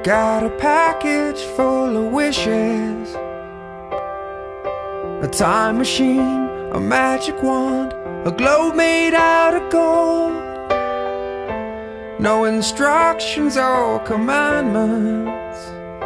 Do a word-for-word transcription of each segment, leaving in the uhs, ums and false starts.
got a package full of wishes, a time machine, a magic wand, a globe made out of gold. No instructions or commandments,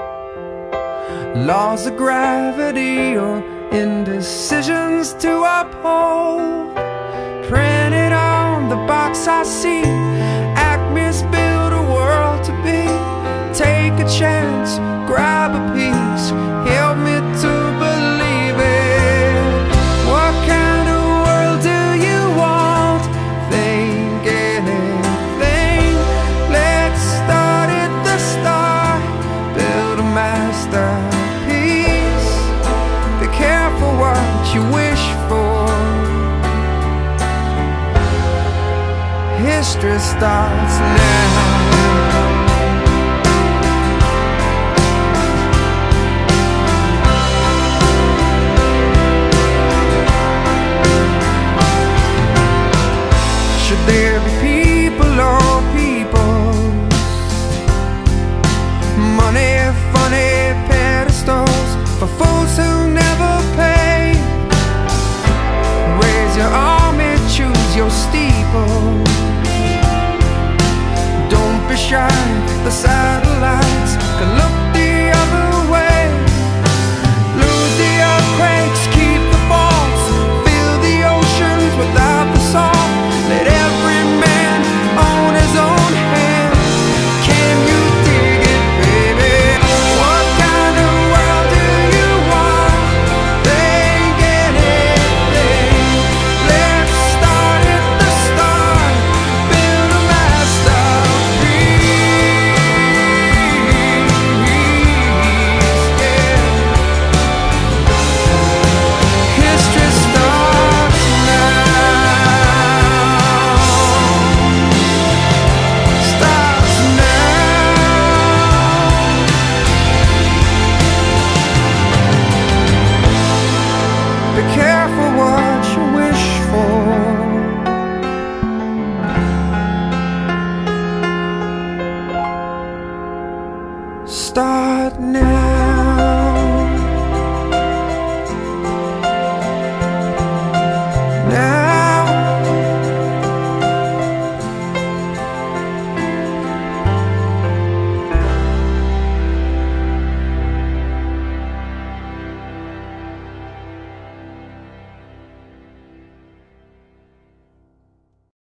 laws of gravity or indecisions to uphold. Printed on the box I see, Acme's build a world to be. Take a chance, grab a piece, help me to believe it. What kind of world do you want? Think anything. Let's start at the start, build a masterpiece. Be careful what you wish for. History starts now. Should there be people or peoples? Money, funny pedestals for fools who never pay. Raise your army, choose your steeple. Don't be shy, the satellites can look